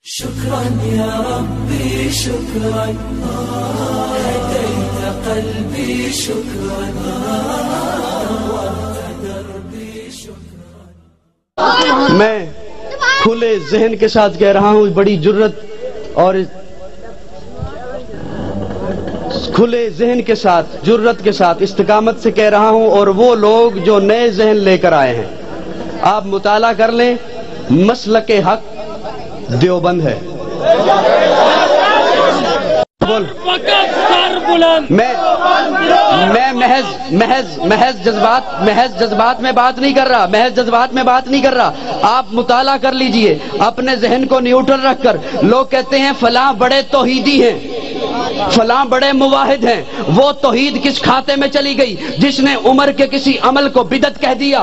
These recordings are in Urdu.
شكرا يا ربي شكرا هديت قلبي شكرا نورت دربي شكرا. میں کھلے ذہن کے ساتھ کہہ رہا ہوں، بڑی جرت اور کھلے ذہن کے ساتھ، جرت کے ساتھ، استقامت سے کہہ رہا ہوں، اور وہ لوگ جو نئے ذہن لے کر آئے ہیں، آپ مطالعہ کر لیں، مسلک حق دیوبند ہے. میں محض جذبات میں بات نہیں کر رہا، آپ مطالعہ کر لیجئے اپنے ذہن کو نیوٹرل رکھ کر. لوگ کہتے ہیں فلاں بڑے توحیدی ہیں، فلاں بڑے موحد ہیں. وہ توحید کس کھاتے میں چلی گئی جس نے عمر کے کسی عمل کو بدعت کہہ دیا؟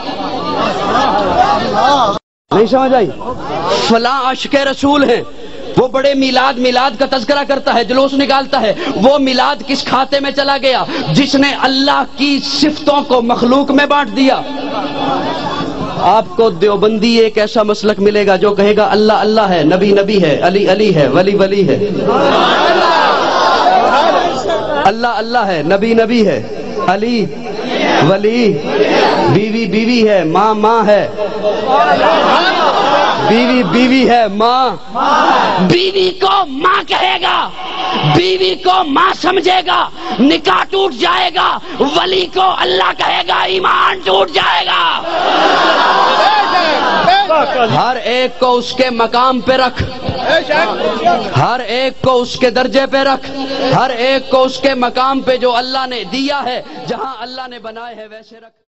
نہیں سمجھ آئی؟ فلاں عاشق رسول ہیں، وہ بڑے میلاد کا تذکرہ کرتا ہے، جلوس نکالتا ہے. وہ میلاد کس کھاتے میں چلا گیا جس نے اللہ کی صفتوں کو مخلوق میں بانٹ دیا؟ آپ کو دیوبندی ایک ایسا مسلک ملے گا جو کہے گا اللہ اللہ ہے، نبی نبی ہے، علی علی ہے، ولی ولی ہے. اللہ اللہ ہے، نبی نبی ہے، علی ولی، بیوی بیوی ہے، ماں ماں ہے، بیوی بیوی ہے، ماں. بیوی کو ماں کہے گا، بیوی کو ماں سمجھے گا، نکاح ٹوٹ جائے گا. ولی کو اللہ کہے گا، ایمان ٹوٹ جائے گا. ہر ایک کو اس کے مقام پہ رکھ، ہر ایک کو اس کے درجے پہ رکھ، ہر ایک کو اس کے مقام پہ جو اللہ نے دیا ہے، جہاں اللہ نے بنائے ہے ویسے رکھ.